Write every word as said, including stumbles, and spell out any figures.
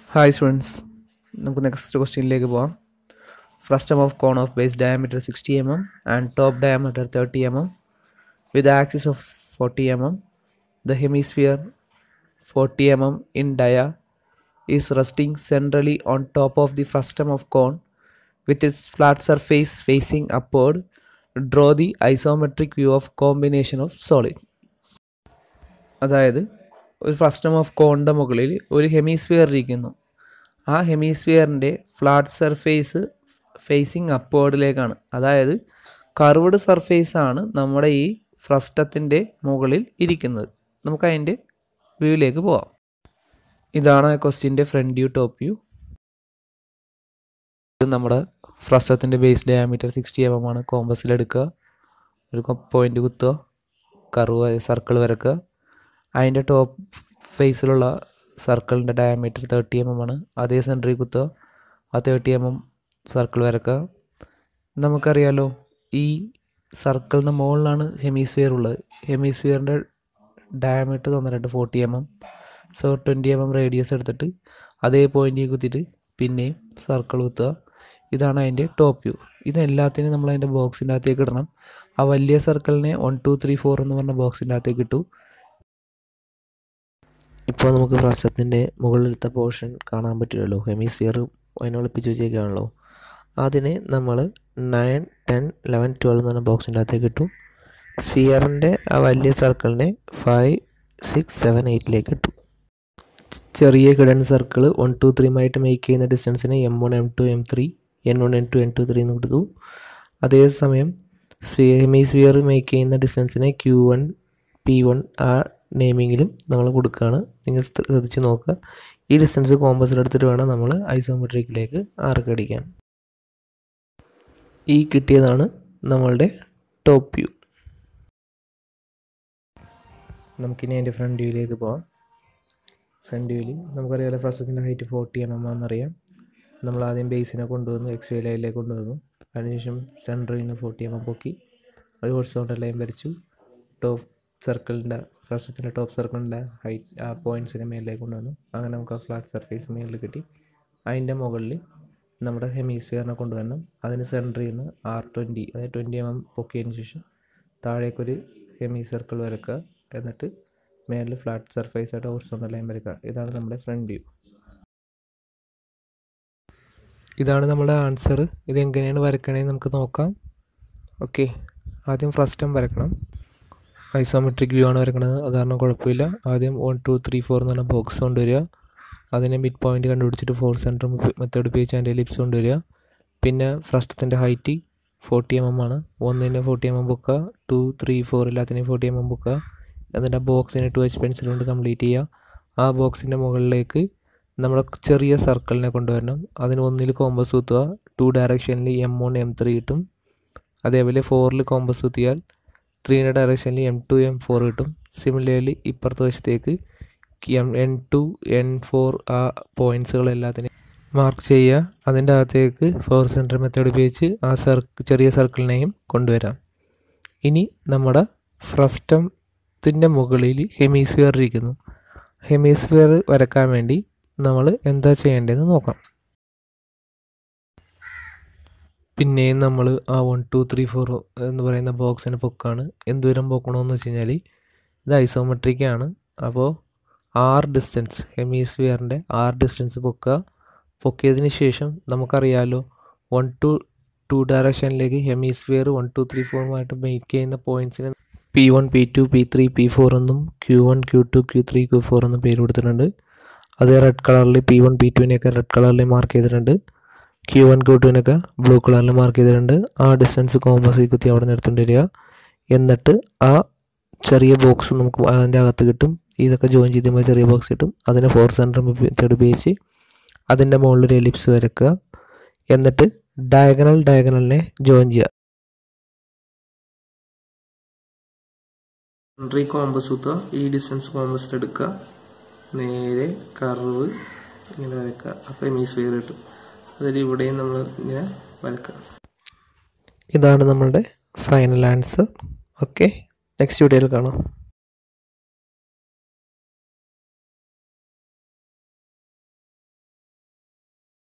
Hi students, നമുക്ക് next ക്വസ്റ്റ്യനിലേക്ക് പോവാം. Frustum of cone of base diameter sixty m m and top diameter thirty m m with axis of forty m m. The hemisphere forty millimeters in dia is resting centrally on top of the frustum of cone with its flat surface facing upward. Draw the isometric view of combination of solid. അതായത് ഒരു frustum of കോണിൻ്റെ മുകളിൽ ഒരു hemisphere ഇരിക്കുന്നു. ആ ഹെമിസ്ഫിയറിൻ്റെ flat surface facing അപ്വേർഡിലേക്കാണ്. അതായത് curved സർഫേസാണ് നമ്മുടെ ഈ ഫ്രസ്റ്റത്തിൻ്റെ മുകളിൽ ഇരിക്കുന്നത്. നമുക്ക് അതിൻ്റെ വ്യൂവിലേക്ക് പോവാം. ഇതാണ് ക്വസ്റ്റ്യൻ്റെ ഫ്രണ്ട് വ്യൂ, ടോപ്പ് വ്യൂ. ഇത് നമ്മുടെ ഫ്രസ്റ്റത്തിൻ്റെ base diameter sixty m m ആണ്. കോമ്പസിലെടുക്കുക, ഒരു പോയിൻ്റ് കുത്തുക, കർവ് സർക്കിൾ വരക്കുക. അതിൻ്റെ ടോപ്പ് ഫേസിലുള്ള സർക്കിളിൻ്റെ ഡയമീറ്റർ തേർട്ടി എം എം ആണ്. അതേ സെൻറ്ററിൽ കുത്തുക, ആ തേർട്ടി എം എം സർക്കിൾ വരക്കുക. നമുക്കറിയാലോ ഈ സർക്കിളിൻ്റെ മുകളിലാണ് ഹെമിസ്ഫിയർ ഉള്ളത്. ഹെമിസ്ഫിയറിൻ്റെ ഡയമീറ്റർ തന്നിട്ടുണ്ട് forty m m. So twenty m m radius എടുത്തിട്ട് അതേ പോയിൻറ്റിൽ കുത്തിയിട്ട് പിന്നെയും സർക്കിൾ കുത്തുക. ഇതാണ് അതിൻ്റെ ടോപ്പ് വ്യൂ. ഇതെല്ലാത്തിനും നമ്മൾ അതിൻ്റെ ബോക്സിൻ്റെ അകത്തേക്ക് ഇടണം. ആ വലിയ സർക്കിളിനെ വൺ ടു ത്രീ ഫോർ എന്ന് പറഞ്ഞ ബോക്സിൻ്റെ അകത്തേക്ക് ഇട്ടു. ഇപ്പോൾ നമുക്ക് ഫ്രസ്റ്റത്തിൻ്റെ മുകളിലത്തെ പോർഷൻ കാണാൻ പറ്റില്ലല്ലോ, ഹെമിസ്ഫിയർ അതിനെ ഒളിപ്പിച്ച് വെച്ചേക്കാണല്ലോ. അതിന് നമ്മൾ നയൻ ടെൻ ലെവൻ ട്വൽവ് എന്ന് പറഞ്ഞ ബോക്സിൻ്റെ അകത്തേക്ക് ഇട്ടു. സ്ഫിയറിൻ്റെ ആ വലിയ സർക്കിളിനെ ഫൈവ് സിക്സ് സെവൻ എയ്റ്റിലേക്ക് ഇട്ടു. ചെറിയ ഹിഡൻ സർക്കിൾ വൺ ടു ത്രീയുമായിട്ട് മേക്ക് ചെയ്യുന്ന ഡിസ്റ്റൻസിനെ m one m two m three n one n two n two three എന്ന് കൊടുത്തു. അതേസമയം ഹെമിസ്ഫിയർ മേക്ക് ചെയ്യുന്ന ഡിസ്റ്റൻസിനെ ക്യൂ വൺ പി വൺ ആ നെയിമിങ്ങിലും നമ്മൾ കൊടുക്കുകയാണ്. നിങ്ങൾ ശ്രദ്ധിച്ച് നോക്കുക. ഈ ഡിസ്റ്റൻസ് കോമ്പസിലെടുത്തിട്ട് വേണം നമ്മൾ ഐസോമെട്രിക്കിലേക്ക് ആർക്ക് അടിക്കാൻ. ഈ കിട്ടിയതാണ് നമ്മളുടെ ടോപ്പ് വ്യൂ. നമുക്കിനി അതിൻ്റെ ഫ്രണ്ട് വ്യൂയിലേക്ക് പോകാം. ഫ്രണ്ട് വ്യൂവിൽ നമുക്കറിയാമല്ലോ ഫ്രസ്റ്റത്തിൻ്റെ ഹൈറ്റ് ഫോർട്ടി എം എം ആണെന്നറിയാം. നമ്മൾ ആദ്യം ബേസിനെ കൊണ്ടുവന്നു, എക്സ് വൈ ലൈനിലേക്ക് കൊണ്ടുവന്നു. അതിനുശേഷം സെൻറ്ററിൽ നിന്ന് ഫോർട്ടി എം എം പൊക്കി ഒരു ഹൊറിസോണ്ടൽ ലൈൻ വരച്ചു. ടോപ്പ് സർക്കിളിൻ്റെ ഫ്രസ്റ്റത്തിൻ്റെ ടോപ്പ് സർക്കിളിൻ്റെ ഹൈറ്റ് ആ പോയിൻറ്റ്സിനെ മേളിലേക്ക് കൊണ്ടുവന്നു. അങ്ങനെ നമുക്ക് ആ ഫ്ലാറ്റ് സർഫേസ് മേളിൽ കിട്ടി. അതിൻ്റെ മുകളിൽ നമ്മുടെ ഹെമിസ്ഫിയറിനെ കൊണ്ടുവരണം. അതിന് സെൻറ്ററിൽ നിന്ന് ആർ ട്വൻറ്റി അതായത് ട്വൻറ്റി എം എം പൊക്കിയതിന് ശേഷം താഴേക്കൊരു ഹെമി സർക്കിൾ വരക്കുക. എന്നിട്ട് മേളിൽ ഫ്ലാറ്റ് സർഫേസ് ആയിട്ട് ഹൊറിസോണ്ടൽ ലൈൻ വരക്കുക. ഇതാണ് നമ്മുടെ ഫ്രണ്ട് വ്യൂ. ഇതാണ് നമ്മുടെ ആൻസർ. ഇതെങ്ങനെയാണ് വരക്കണേന്ന് നമുക്ക് നോക്കാം. ഓക്കെ, ആദ്യം ഫ്രസ്റ്റം വരക്കണം. ഐസോമെട്രിക് വ്യൂ ആണ് വരക്കുന്നത്, അത് കാരണം കുഴപ്പമില്ല. ആദ്യം വൺ ടു ത്രീ ഫോർ എന്ന് പറഞ്ഞ ബോക്സ് കൊണ്ടുവരിക. അതിനെ മിഡ് പോയിൻ്റ് കണ്ടുപിടിച്ചിട്ട് ഫോർ സെൻറ്റർ മെത്തേഡ് ഉപയോഗിച്ച് അതിൻ്റെ എലിപ്സ് കൊണ്ടുവരിക. പിന്നെ ഫ്രസ്റ്റത്തിൻ്റെ ഹൈറ്റ് ഫോർട്ടി എം എം ആണ്. ഒന്നിന് ഫോർട്ടി എം എം ബുക്കുക, ടു ത്രീ ഫോർ എല്ലാത്തിനെയും ഫോർട്ടി എം എം ബുക്കുക. എന്നിട്ട് ആ ബോക്സിനെ ടു എച്ച് പെൻസിൽ കൊണ്ട് കംപ്ലീറ്റ് ചെയ്യുക. ആ ബോക്സിൻ്റെ മുകളിലേക്ക് നമ്മുടെ ചെറിയ സർക്കിളിനെ കൊണ്ടുവരണം. അതിന് ഒന്നിൽ കോമ്പസ് കുത്തുക. ടു ഡയറക്ഷനിൽ എം വൺ എം ത്രീ കിട്ടും. അതേപോലെ ഫോറിൽ കോമ്പസ് കുത്തിയാൽ ത്രീയുടെ ഡയറക്ഷനിൽ എം ടു എം ഫോർ കിട്ടും. സിമിലർലി ഇപ്പുറത്തെ വശത്തേക്ക് m n two n four ആ പോയിൻറ്റ്സുകളെല്ലാത്തിനെയും മാർക്ക് ചെയ്യുക. അതിൻ്റെ അകത്തേക്ക് ഫോർ സെൻറ്റർ മെത്തേഡ് ഉപയോഗിച്ച് ആ സർക്കിൾ ചെറിയ സർക്കിളിനെയും കൊണ്ടുവരാം. ഇനി നമ്മുടെ ഫ്രസ്റ്റത്തിൻ്റെ മുകളിൽ ഹെമിസ്ഫിയർ ഇരിക്കുന്നു. ഹെമിസ്ഫിയർ വരക്കാൻ വേണ്ടി നമ്മൾ എന്താ ചെയ്യേണ്ടതെന്ന് നോക്കാം. പിന്നെയും നമ്മൾ ആ വൺ ടു ത്രീ ഫോർ എന്ന് പറയുന്ന ബോക്സിനെ പൊക്കാണ്. എന്തോരം പൊക്കണമെന്ന് വെച്ച് കഴിഞ്ഞാൽ ഇത് ഐസോമെട്രിക്കാണ്. അപ്പോൾ ആർ ഡിസ്റ്റൻസ് ഹെമിസ്ഫിയറിൻ്റെ ആർ ഡിസ്റ്റൻസ് പൊക്കുക. പൊക്കിയതിന് ശേഷം നമുക്കറിയാമല്ലോ വൺ ടു ടു ഡയറക്ഷനിലേക്ക് ഹെമിസ്ഫിയർ വൺ ടു ത്രീ ഫോറുമായിട്ട് മേക്ക് ചെയ്യുന്ന പോയിൻറ്റ്സിന് p one p two p three p four എന്നും q one q two q three q four എന്നും പേര് കൊടുത്തിട്ടുണ്ട്. അത് റെഡ് കളറിൽ പി വൺ പി ടുവിനെയൊക്കെ റെഡ് കളറിൽ മാർക്ക് ചെയ്തിട്ടുണ്ട്. ക്യൂ വൺ ക്യൂ ടുവിനൊക്കെ ബ്ലൂ കളറിൽ മാർക്ക് ചെയ്തിട്ടുണ്ട്. ആ ഡിസ്റ്റൻസ് കോമ്പസ് കുത്തി അവിടെ നിന്ന് എടുത്തുകൊണ്ട് വരിക. എന്നിട്ട് ആ ചെറിയ ബോക്സ് നമുക്ക് അതിൻ്റെ അകത്ത് കിട്ടും. ഇതൊക്കെ ജോയിൻ ചെയ്തുമ്പോൾ ചെറിയ ബോക്സ് കിട്ടും. അതിനെ ഫോർ സെൻറ്റർ മെത്തേഡ് ഉപയോഗിച്ച് അതിൻ്റെ മുകളിലൊരു എലിപ്സ് വരക്കുക. എന്നിട്ട് ഡയഗണൽ ഡയഗണലിനെ ജോയിൻ ചെയ്യുക. സെൻട്രി കോമ്പസ് കുത്തുക. ഈ ഡിസ്റ്റൻസ് കോമ്പസിലെടുക്കുക. നേരെ കർവ് ഇങ്ങനെ വരക്കുക. അപ്പോൾ ഹെമിസ്ഫിയർ കിട്ടും. അതിൽ ഇവിടെയും നമ്മൾ ഇങ്ങനെ വരക്കുക. ഇതാണ് നമ്മളുടെ ഫൈനൽ ആൻസർ. ഓക്കെ, നെക്സ്റ്റ് വീഡിയോയിൽ കാണാം.